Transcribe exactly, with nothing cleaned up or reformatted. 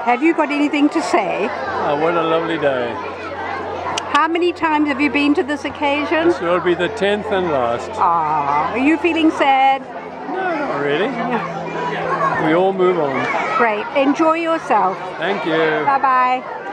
Have you got anything to say? Oh, what a lovely day. How many times have you been to this occasion? This will be the tenth and last. Ah, are you feeling sad? No, not really. We all move on. Great. Enjoy yourself. Thank you. Bye-bye.